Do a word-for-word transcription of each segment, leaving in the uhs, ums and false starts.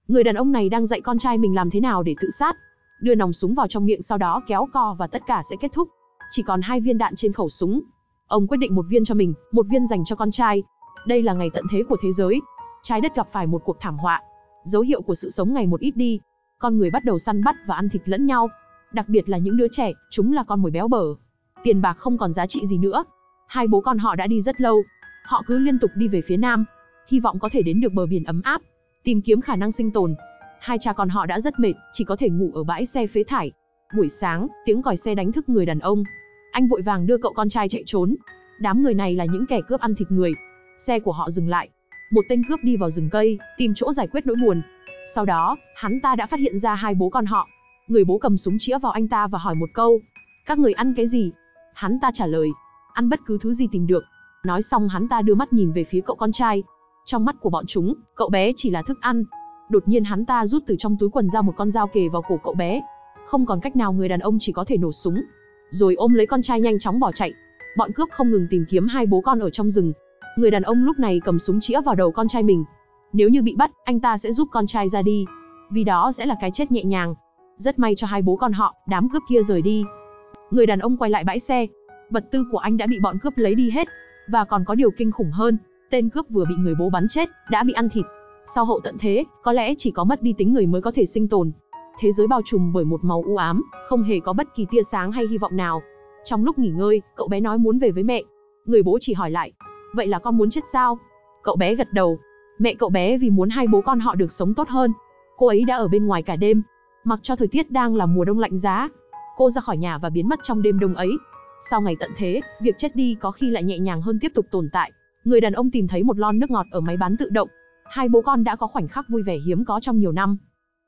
Người đàn ông này đang dạy con trai mình làm thế nào để tự sát. Đưa nòng súng vào trong miệng sau đó kéo co và tất cả sẽ kết thúc. Chỉ còn hai viên đạn trên khẩu súng. Ông quyết định một viên cho mình, một viên dành cho con trai. Đây là ngày tận thế của thế giới. Trái đất gặp phải một cuộc thảm họa. Dấu hiệu của sự sống ngày một ít đi. Con người bắt đầu săn bắt và ăn thịt lẫn nhau. Đặc biệt là những đứa trẻ, chúng là con mồi béo bở. Tiền bạc không còn giá trị gì nữa. Hai bố con họ đã đi rất lâu. Họ cứ liên tục đi về phía nam, hy vọng có thể đến được bờ biển ấm áp, tìm kiếm khả năng sinh tồn. Hai cha con họ đã rất mệt, chỉ có thể ngủ ở bãi xe phế thải. Buổi sáng, tiếng còi xe đánh thức người đàn ông. Anh vội vàng đưa cậu con trai chạy trốn. Đám người này là những kẻ cướp ăn thịt người. Xe của họ dừng lại. Một tên cướp đi vào rừng cây, tìm chỗ giải quyết nỗi buồn. Sau đó, hắn ta đã phát hiện ra hai bố con họ. Người bố cầm súng chĩa vào anh ta và hỏi một câu: "Các người ăn cái gì?" Hắn ta trả lời: "Ăn bất cứ thứ gì tìm được." Nói xong hắn ta đưa mắt nhìn về phía cậu con trai. Trong mắt của bọn chúng, cậu bé chỉ là thức ăn. Đột nhiên hắn ta rút từ trong túi quần ra một con dao kề vào cổ cậu bé. Không còn cách nào, người đàn ông chỉ có thể nổ súng, rồi ôm lấy con trai nhanh chóng bỏ chạy. Bọn cướp không ngừng tìm kiếm hai bố con ở trong rừng. Người đàn ông lúc này cầm súng chĩa vào đầu con trai mình. Nếu như bị bắt, anh ta sẽ giúp con trai ra đi, vì đó sẽ là cái chết nhẹ nhàng. Rất may cho hai bố con họ, đám cướp kia rời đi. Người đàn ông quay lại bãi xe. Vật tư của anh đã bị bọn cướp lấy đi hết. Và còn có điều kinh khủng hơn, tên cướp vừa bị người bố bắn chết, đã bị ăn thịt. Sau hậu tận thế, có lẽ chỉ có mất đi tính người mới có thể sinh tồn. Thế giới bao trùm bởi một màu u ám, không hề có bất kỳ tia sáng hay hy vọng nào. Trong lúc nghỉ ngơi, cậu bé nói muốn về với mẹ. Người bố chỉ hỏi lại: "Vậy là con muốn chết sao?" Cậu bé gật đầu. Mẹ cậu bé vì muốn hai bố con họ được sống tốt hơn, cô ấy đã ở bên ngoài cả đêm. Mặc cho thời tiết đang là mùa đông lạnh giá, cô ra khỏi nhà và biến mất trong đêm đông ấy. Sau ngày tận thế, việc chết đi có khi lại nhẹ nhàng hơn tiếp tục tồn tại. Người đàn ông tìm thấy một lon nước ngọt ở máy bán tự động. Hai bố con đã có khoảnh khắc vui vẻ hiếm có trong nhiều năm.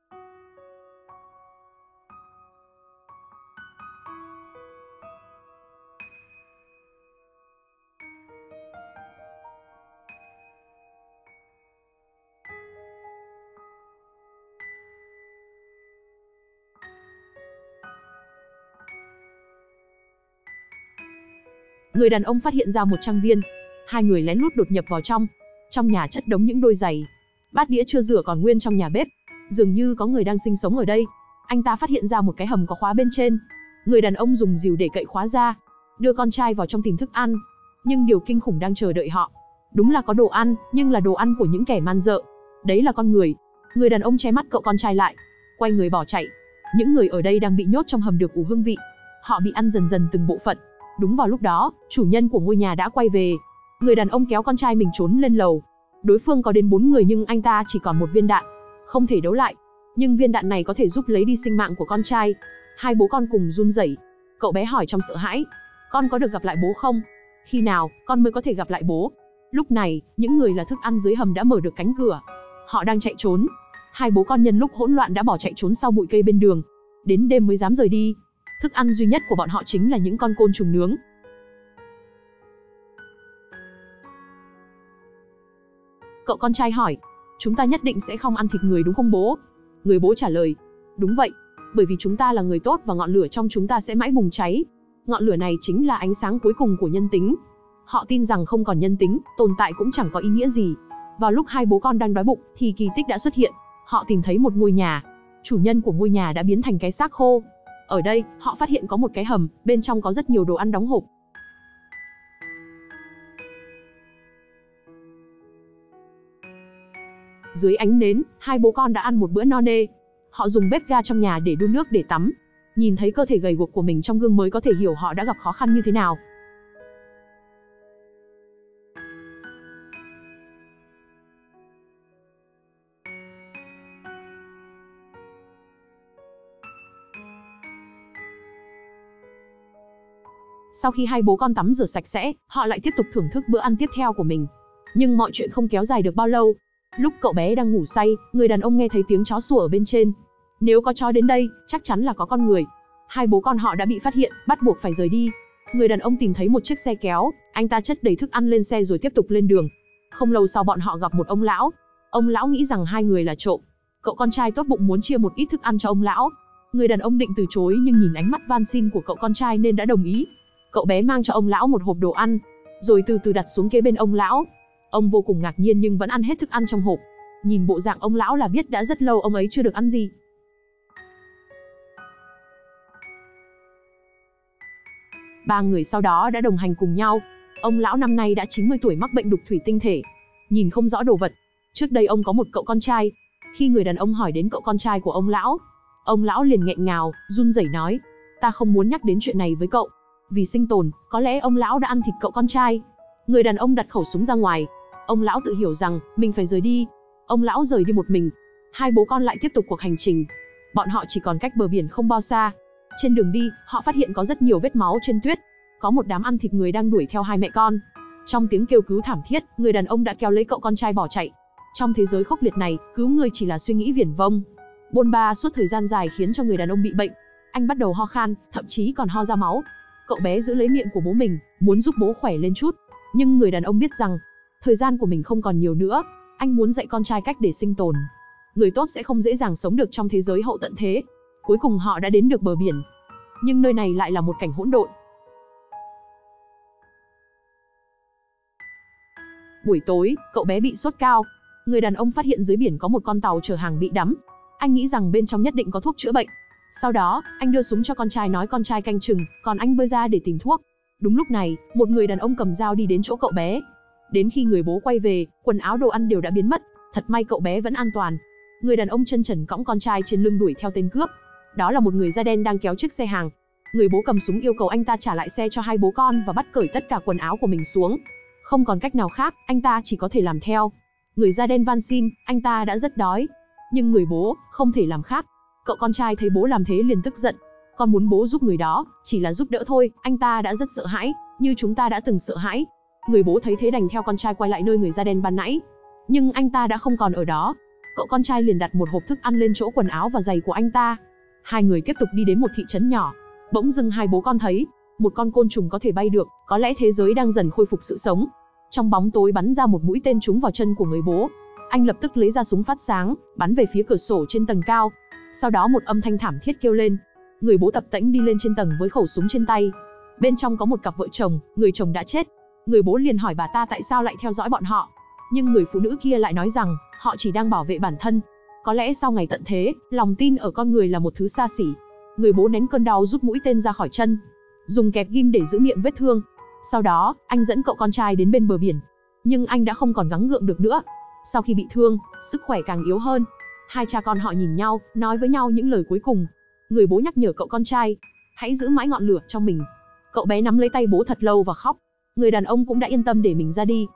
Người đàn ông phát hiện ra một trang viên. Hai người lén lút đột nhập vào trong. Trong nhà chất đống những đôi giày. Bát đĩa chưa rửa còn nguyên trong nhà bếp. Dường như có người đang sinh sống ở đây. Anh ta phát hiện ra một cái hầm có khóa bên trên. Người đàn ông dùng rìu để cậy khóa ra, đưa con trai vào trong tìm thức ăn. Nhưng điều kinh khủng đang chờ đợi họ. Đúng là có đồ ăn, nhưng là đồ ăn của những kẻ man dợ. Đấy là con người. Người đàn ông che mắt cậu con trai lại, quay người bỏ chạy. Những người ở đây đang bị nhốt trong hầm được ủ hương vị. Họ bị ăn dần dần từng bộ phận. Đúng vào lúc đó, chủ nhân của ngôi nhà đã quay về. Người đàn ông kéo con trai mình trốn lên lầu. Đối phương có đến bốn người nhưng anh ta chỉ còn một viên đạn, không thể đấu lại. Nhưng viên đạn này có thể giúp lấy đi sinh mạng của con trai. Hai bố con cùng run rẩy. Cậu bé hỏi trong sợ hãi: "Con có được gặp lại bố không? Khi nào con mới có thể gặp lại bố?" Lúc này, những người là thức ăn dưới hầm đã mở được cánh cửa. Họ đang chạy trốn. Hai bố con nhân lúc hỗn loạn đã bỏ chạy trốn sau bụi cây bên đường. Đến đêm mới dám rời đi. Thức ăn duy nhất của bọn họ chính là những con côn trùng nướng. Cậu con trai hỏi: "Chúng ta nhất định sẽ không ăn thịt người đúng không bố?" Người bố trả lời: "Đúng vậy, bởi vì chúng ta là người tốt và ngọn lửa trong chúng ta sẽ mãi bùng cháy. Ngọn lửa này chính là ánh sáng cuối cùng của nhân tính." Họ tin rằng không còn nhân tính, tồn tại cũng chẳng có ý nghĩa gì. Vào lúc hai bố con đang đói bụng, thì kỳ tích đã xuất hiện. Họ tìm thấy một ngôi nhà. Chủ nhân của ngôi nhà đã biến thành cái xác khô. Ở đây, họ phát hiện có một cái hầm, bên trong có rất nhiều đồ ăn đóng hộp. Dưới ánh nến, hai bố con đã ăn một bữa no nê. Họ dùng bếp ga trong nhà để đun nước để tắm. Nhìn thấy cơ thể gầy guộc của mình trong gương mới có thể hiểu họ đã gặp khó khăn như thế nào. Sau khi hai bố con tắm rửa sạch sẽ, họ lại tiếp tục thưởng thức bữa ăn tiếp theo của mình. Nhưng mọi chuyện không kéo dài được bao lâu. Lúc cậu bé đang ngủ say, người đàn ông nghe thấy tiếng chó sủa ở bên trên. Nếu có chó đến đây, chắc chắn là có con người. Hai bố con họ đã bị phát hiện, bắt buộc phải rời đi. Người đàn ông tìm thấy một chiếc xe kéo, anh ta chất đầy thức ăn lên xe rồi tiếp tục lên đường. Không lâu sau bọn họ gặp một ông lão. Ông lão nghĩ rằng hai người là trộm. Cậu con trai tốt bụng muốn chia một ít thức ăn cho ông lão. Người đàn ông định từ chối nhưng nhìn ánh mắt van xin của cậu con trai nên đã đồng ý. Cậu bé mang cho ông lão một hộp đồ ăn, rồi từ từ đặt xuống kế bên ông lão. Ông vô cùng ngạc nhiên nhưng vẫn ăn hết thức ăn trong hộp. Nhìn bộ dạng ông lão là biết đã rất lâu ông ấy chưa được ăn gì. Ba người sau đó đã đồng hành cùng nhau. Ông lão năm nay đã chín mươi tuổi, mắc bệnh đục thủy tinh thể, nhìn không rõ đồ vật. Trước đây ông có một cậu con trai. Khi người đàn ông hỏi đến cậu con trai của ông lão, ông lão liền nghẹn ngào, run rẩy nói: "Ta không muốn nhắc đến chuyện này với cậu." Vì sinh tồn, có lẽ ông lão đã ăn thịt cậu con trai. Người đàn ông đặt khẩu súng ra ngoài. Ông lão tự hiểu rằng mình phải rời đi. Ông lão rời đi một mình. Hai bố con lại tiếp tục cuộc hành trình. Bọn họ chỉ còn cách bờ biển không bao xa. Trên đường đi, họ phát hiện có rất nhiều vết máu trên tuyết. Có một đám ăn thịt người đang đuổi theo hai mẹ con. Trong tiếng kêu cứu thảm thiết, người đàn ông đã kéo lấy cậu con trai bỏ chạy. Trong thế giới khốc liệt này, cứu người chỉ là suy nghĩ viển vông. Bôn ba suốt thời gian dài khiến cho người đàn ông bị bệnh. Anh bắt đầu ho khan, thậm chí còn ho ra máu. Cậu bé giữ lấy miệng của bố mình, muốn giúp bố khỏe lên chút. Nhưng người đàn ông biết rằng, thời gian của mình không còn nhiều nữa. Anh muốn dạy con trai cách để sinh tồn. Người tốt sẽ không dễ dàng sống được trong thế giới hậu tận thế. Cuối cùng họ đã đến được bờ biển. Nhưng nơi này lại là một cảnh hỗn độn. Buổi tối, cậu bé bị sốt cao. Người đàn ông phát hiện dưới biển có một con tàu chở hàng bị đắm. Anh nghĩ rằng bên trong nhất định có thuốc chữa bệnh. Sau đó, anh đưa súng cho con trai, nói con trai canh chừng, còn anh bơi ra để tìm thuốc. Đúng lúc này, một người đàn ông cầm dao đi đến chỗ cậu bé. Đến khi người bố quay về, quần áo đồ ăn đều đã biến mất. Thật may cậu bé vẫn an toàn. Người đàn ông chân trần cõng con trai trên lưng đuổi theo tên cướp. Đó là một người da đen đang kéo chiếc xe hàng. Người bố cầm súng yêu cầu anh ta trả lại xe cho hai bố con và bắt cởi tất cả quần áo của mình xuống. Không còn cách nào khác, anh ta chỉ có thể làm theo. Người da đen van xin, anh ta đã rất đói. Nhưng người bố không thể làm khác. Cậu con trai thấy bố làm thế liền tức giận. Con muốn bố giúp người đó, chỉ là giúp đỡ thôi, anh ta đã rất sợ hãi, như chúng ta đã từng sợ hãi. Người bố thấy thế đành theo con trai quay lại nơi người da đen ban nãy. Nhưng anh ta đã không còn ở đó. Cậu con trai liền đặt một hộp thức ăn lên chỗ quần áo và giày của anh ta. Hai người tiếp tục đi đến một thị trấn nhỏ. Bỗng dưng hai bố con thấy một con côn trùng có thể bay được, có lẽ thế giới đang dần khôi phục sự sống. Trong bóng tối bắn ra một mũi tên trúng vào chân của người bố. Anh lập tức lấy ra súng phát sáng, bắn về phía cửa sổ trên tầng cao. Sau đó một âm thanh thảm thiết kêu lên. Người bố tập tễnh đi lên trên tầng với khẩu súng trên tay. Bên trong có một cặp vợ chồng, người chồng đã chết. Người bố liền hỏi bà ta tại sao lại theo dõi bọn họ. Nhưng người phụ nữ kia lại nói rằng, họ chỉ đang bảo vệ bản thân. Có lẽ sau ngày tận thế, lòng tin ở con người là một thứ xa xỉ. Người bố nén cơn đau rút mũi tên ra khỏi chân, dùng kẹp ghim để giữ miệng vết thương. Sau đó, anh dẫn cậu con trai đến bên bờ biển. Nhưng anh đã không còn gắng gượng được nữa. Sau khi bị thương, sức khỏe càng yếu hơn. Hai cha con họ nhìn nhau, nói với nhau những lời cuối cùng. Người bố nhắc nhở cậu con trai, hãy giữ mãi ngọn lửa trong mình. Cậu bé nắm lấy tay bố thật lâu và khóc. Người đàn ông cũng đã yên tâm để mình ra đi.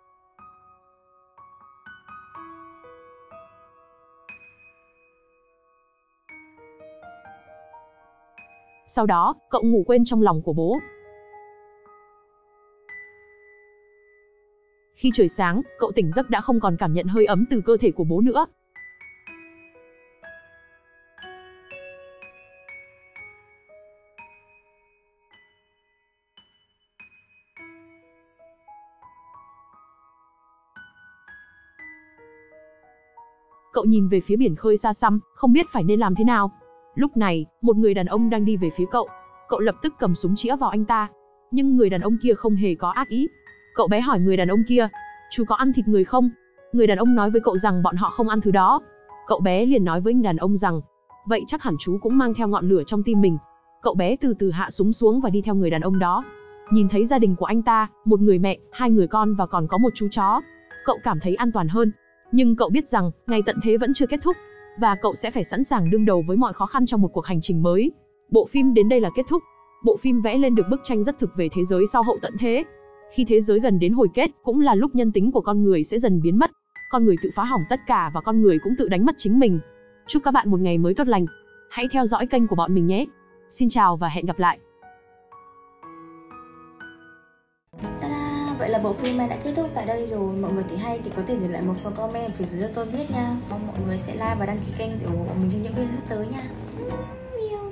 Sau đó, cậu ngủ quên trong lòng của bố. Khi trời sáng, cậu tỉnh giấc đã không còn cảm nhận hơi ấm từ cơ thể của bố nữa. Cậu nhìn về phía biển khơi xa xăm, không biết phải nên làm thế nào. Lúc này, một người đàn ông đang đi về phía cậu. Cậu lập tức cầm súng chĩa vào anh ta. Nhưng người đàn ông kia không hề có ác ý. Cậu bé hỏi người đàn ông kia, chú có ăn thịt người không? Người đàn ông nói với cậu rằng bọn họ không ăn thứ đó. Cậu bé liền nói với người đàn ông rằng, vậy chắc hẳn chú cũng mang theo ngọn lửa trong tim mình. Cậu bé từ từ hạ súng xuống và đi theo người đàn ông đó. Nhìn thấy gia đình của anh ta, một người mẹ, hai người con và còn có một chú chó. Cậu cảm thấy an toàn hơn. Nhưng cậu biết rằng, ngày tận thế vẫn chưa kết thúc. Và cậu sẽ phải sẵn sàng đương đầu với mọi khó khăn trong một cuộc hành trình mới. Bộ phim đến đây là kết thúc. Bộ phim vẽ lên được bức tranh rất thực về thế giới sau hậu tận thế. Khi thế giới gần đến hồi kết, cũng là lúc nhân tính của con người sẽ dần biến mất. Con người tự phá hỏng tất cả và con người cũng tự đánh mất chính mình. Chúc các bạn một ngày mới tốt lành. Hãy theo dõi kênh của bọn mình nhé. Xin chào và hẹn gặp lại. Ta-da! Vậy là bộ phim này đã kết thúc tại đây rồi. Mọi người thấy hay thì có thể để lại một phần comment phía dưới cho tôi biết nha. Mong mọi người sẽ like và đăng ký kênh để ủng hộ mình trong những video sắp tới nha.